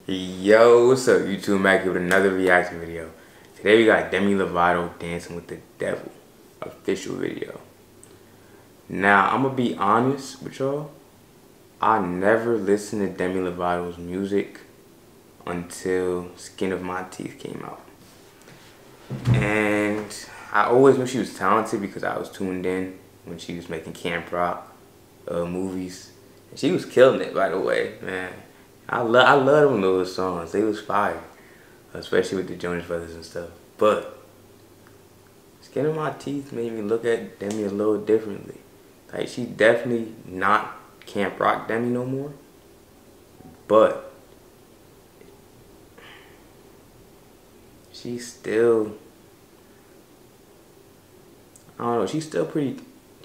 Yo, what's up YouTube? Mac with another reaction video. Today we got Demi Lovato dancing with the devil official video. Now I'm gonna be honest with y'all, I never listened to Demi Lovato's music until Skin of My Teeth came out. And I always knew she was talented because I was tuned in when she was making camp rock movies. And she was killing it, by the way, man. I love them little songs. They was fire, especially with the Jonas Brothers and stuff. But Skin of My Teeth made me look at Demi a little differently. Like, she definitely not camp rock Demi no more, but she's still, I don't know, she's still pretty,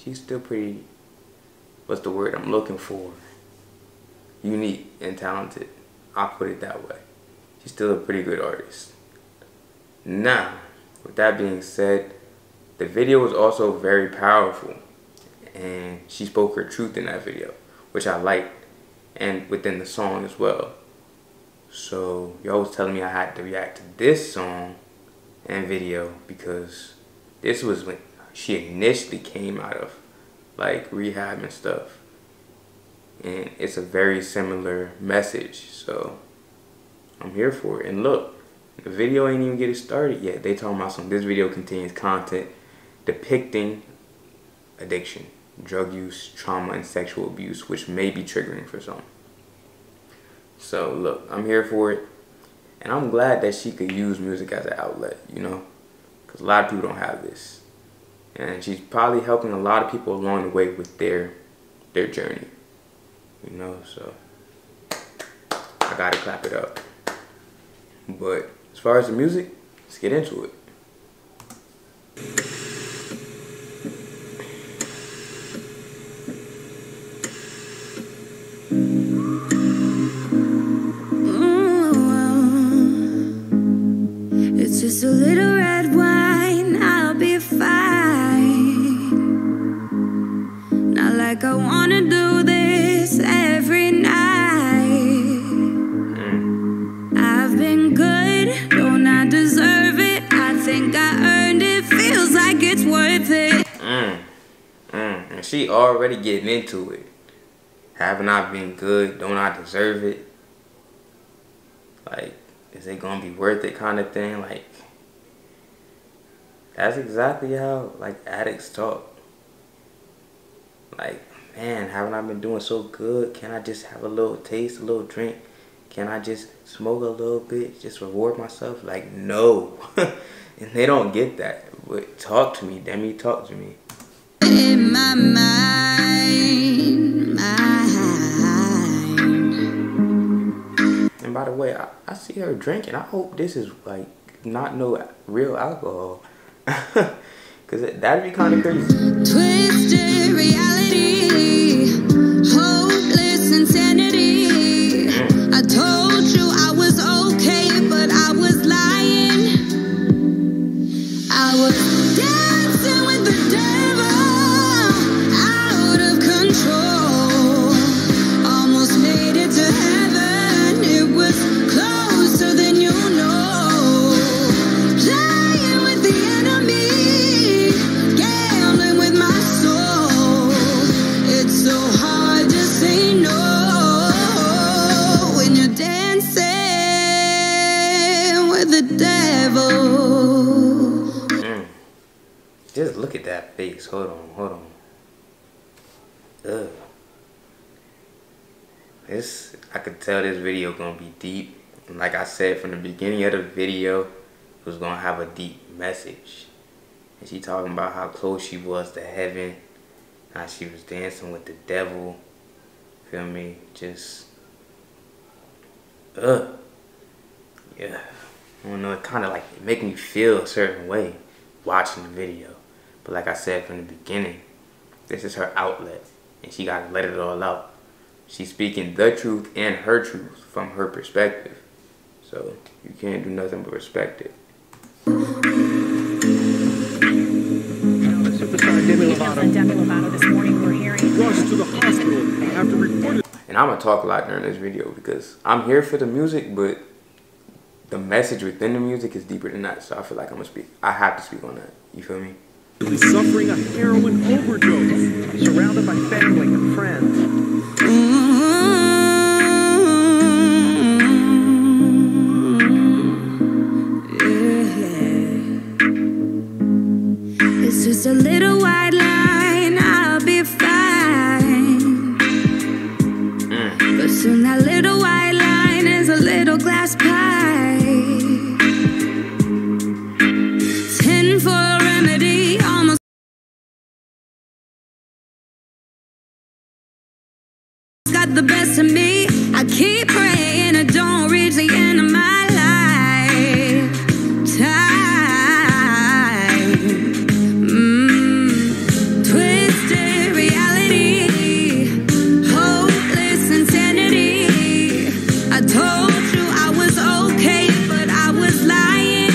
what's the word I'm looking for? Unique and talented. I'll put it that way. She's still a pretty good artist. Now, with that being said, the video was also very powerful, and she spoke her truth in that video, which I liked, and within the song as well. So y'all was telling me I had to react to this song and video because this was when she initially came out of like rehab and stuff. And it's a very similar message, so I'm here for it. And look, the video ain't even getting started yet. They talking about this video contains content depicting addiction, drug use, trauma, and sexual abuse, which may be triggering for some. So look, I'm here for it, and I'm glad that she could use music as an outlet, you know, because a lot of people don't have this, and she's probably helping a lot of people along the way with their journey. You know, so I gotta clap it up. But as far as the music, let's get into it. It's just a little red wine, I'll be fine. Not like I wanna do this every night. I've been good, don't I deserve it? I think I earned it, feels like it's worth it. And she already getting into it. Haven't I been good? Don't I deserve it? Like, is it gonna be worth it kind of thing? Like, that's exactly how like addicts talk. Like, man, haven't I been doing so good? Can I just have a little taste, a little drink? Can I just smoke a little bit, just reward myself? Like, no. And they don't get that. But talk to me, Demi, talk to me. In my mind. And by the way, I see her drinking. I hope this is like not no real alcohol. Cause that'd be kind of crazy. Twisted reality, hopeless insanity. I told you I was okay, but I was lying. I was dancing with the devil, out of control. Almost made it to heaven. It was closer than you know. Playing with the enemy, gambling with my soul. It's so hard to say no when you're dancing with the devil. Just look at that face. Hold on. Ugh. I could tell this video gonna be deep. And like I said from the beginning of the video, it was gonna have a deep message. And she talking about how close she was to heaven, how she was dancing with the devil. Feel me? Just, yeah. I don't know, it kind of like make me feel a certain way watching the video. But like I said from the beginning, this is her outlet, and she gotta let it all out. She's speaking the truth and her truth from her perspective. So you can't do nothing but respect it. Superstar Demi Lovato. Demi Lovato this morning we're hearing rushed to the hospital after reported And I'm gonna talk a lot during this video because I'm here for the music, but the message within the music is deeper than that. So I feel like I have to speak on that. You feel me? Suffering a heroin overdose, surrounded by family and friends. It's just a little white line, I'll be fine. But soon that little white line is a little glass pie. 10 for a remedy, almost got the best of me. I keep praying I don't reach the end of my twisted reality, hopeless insanity. I told you I was okay, but I was lying.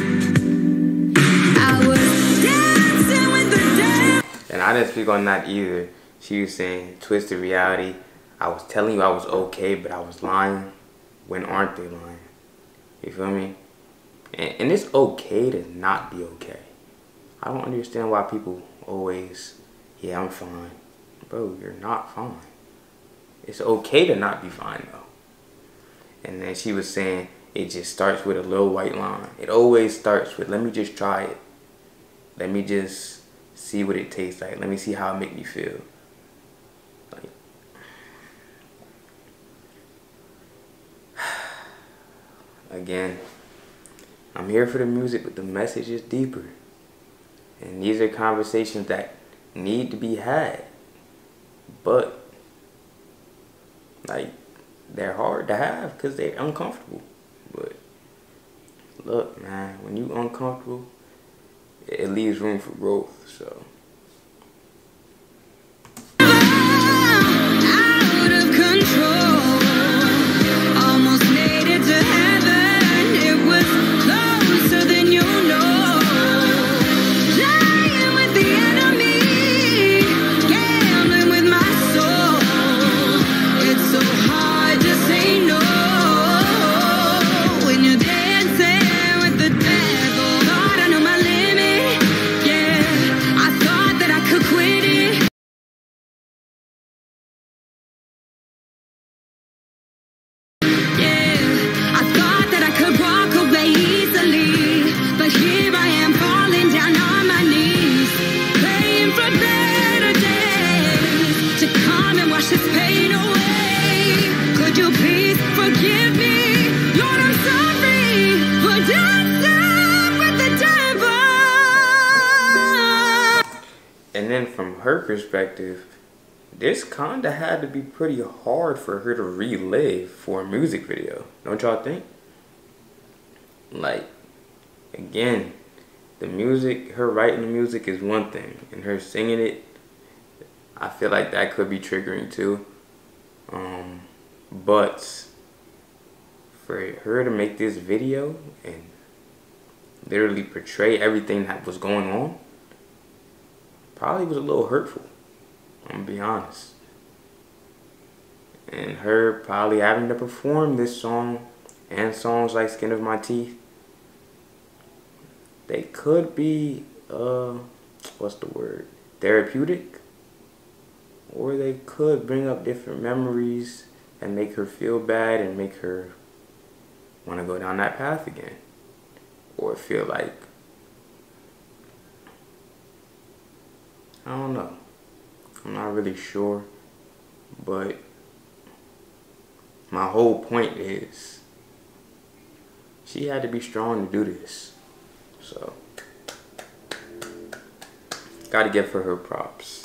I was dancing with the devil. And I didn't speak on that either. She was saying twisted reality. I was telling you I was okay, but I was lying. When aren't they lying? You feel me? And it's okay to not be okay. I don't understand why people always, yeah, I'm fine. Bro, you're not fine. It's okay to not be fine, though. And then she was saying it just starts with a little white line. It always starts with, let me just try it. Let me just see what it tastes like. Let me see how it make me feel. Like, again, I'm here for the music, but the message is deeper. And these are conversations that need to be had. But, like, they're hard to have because they're uncomfortable. But, look, man, when you uncomfortable, it leaves room for growth, so. Out of control, almost made it to heaven. It was closer than you know. Lying with the enemy, gambling with my soul. It's so hard to say no when you're dancing with the devil. Thought I knew my limit, yeah. I thought that I could quit it. And then from her perspective, this kinda had to be pretty hard for her to relive for a music video. Don't y'all think? Like, again, the music, her writing the music is one thing, and her singing it, I feel like that could be triggering too. But for her to make this video and literally portray everything that was going on, probably was a little hurtful, I'm gonna be honest. And her probably having to perform this song and songs like Skin of My Teeth, they could be, what's the word, therapeutic, or they could bring up different memories and make her feel bad and make her want to go down that path again, or feel like, I don't know, I'm not really sure, but my whole point is she had to be strong to do this. So, gotta give her props.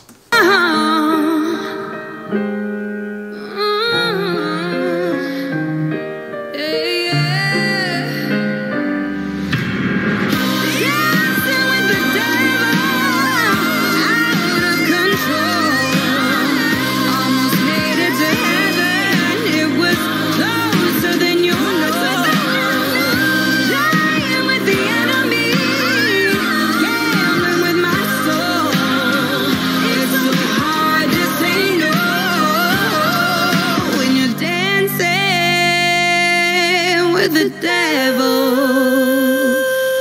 with the devil.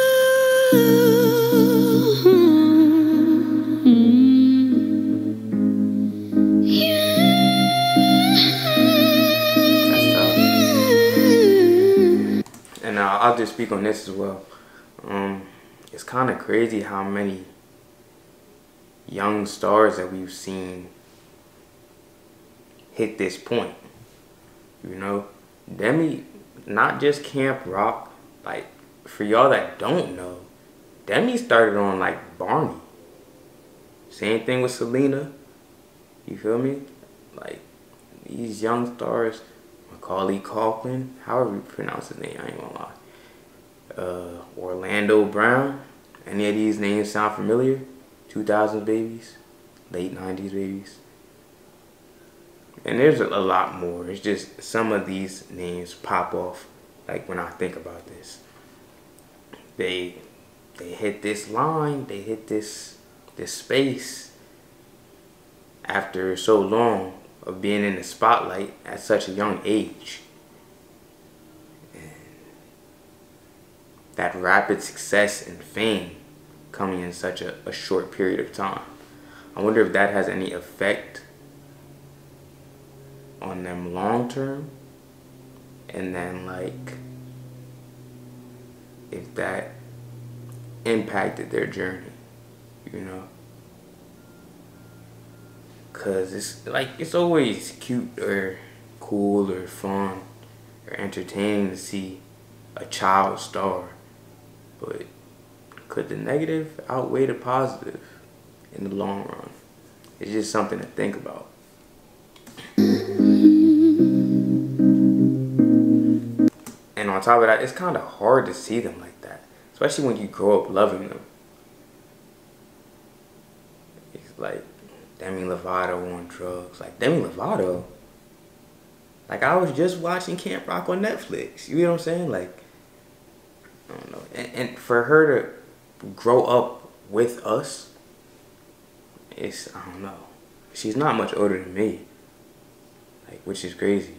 And I'll just speak on this as well. It's kind of crazy how many young stars that we've seen hit this point. You know, Demi, not just camp rock. Like, for y'all that don't know, Demi started on like Barney. Same thing with Selena. You feel me? Like, these young stars, Macaulay Culkin, however you pronounce his name, I ain't gonna lie. Orlando Brown. Any of these names sound familiar? 2000s babies, late 90s babies. And there's a lot more. It's just some of these names pop off like when I think about this. They hit this line, they hit this space after so long of being in the spotlight at such a young age. And that rapid success and fame coming in such a short period of time. I wonder if that has any effect on them long term, and then like if that impacted their journey, you know. Cause it's like, it's always cute or cool or fun or entertaining to see a child star, but could the negative outweigh the positive in the long run? It's just something to think about. And on top of that, it's kind of hard to see them like that, especially when you grow up loving them. It's like Demi Lovato on drugs. Like, Demi Lovato, like, I was just watching Camp Rock on Netflix. You know what I'm saying? Like, I don't know. And for her to grow up with us, it's, I don't know. She's not much older than me. Like, which is crazy.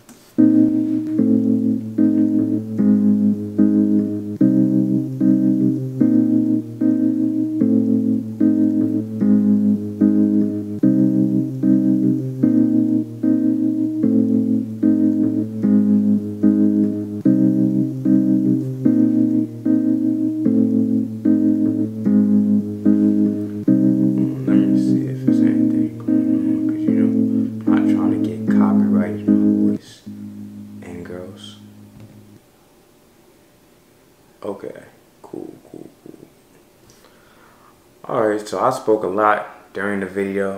Okay, cool. Alright, so I spoke a lot during the video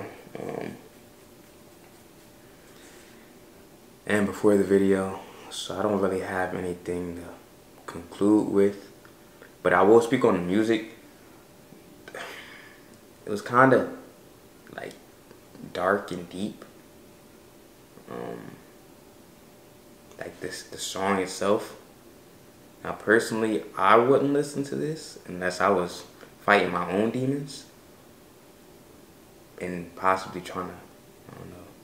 and before the video, so I don't really have anything to conclude with, but I will speak on the music. It was kind of like dark and deep. Like the song itself. Now, personally, I wouldn't listen to this unless I was fighting my own demons and possibly trying to, I don't know,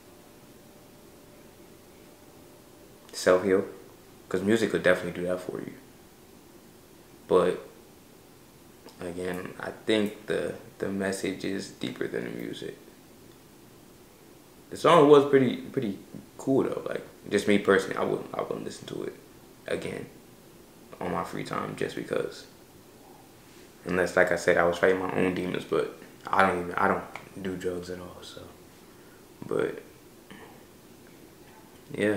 self-heal. Because music could definitely do that for you. But, again, I think the message is deeper than the music. The song was pretty cool though. Like, just me personally, I wouldn't listen to it again on my free time just because. Unless, like I said, I was fighting my own demons, but I don't do drugs at all, so. But yeah,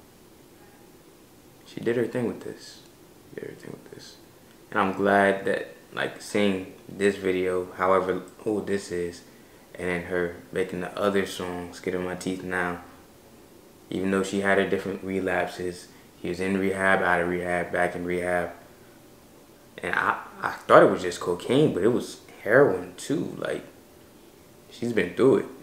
she did her thing with this. And I'm glad that, like, seeing this video, however old this is, and then her making the other songs, Skin in My Teeth Now, even though she had her different relapses, she was in rehab, out of rehab, back in rehab. And I thought it was just cocaine, but it was heroin too. Like, she's been through it.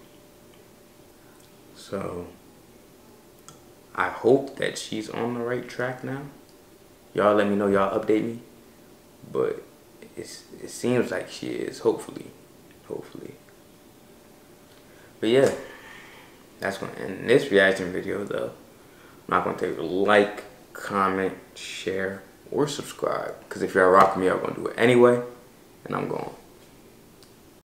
So I hope that she's on the right track now. Y'all let me know, y'all update me. But it seems like she is, hopefully. But yeah, that's gonna end this reaction video though. I'm not gonna take a like, comment, share, or subscribe. Because if y'all rock me, I'm going to do it anyway. And I'm going.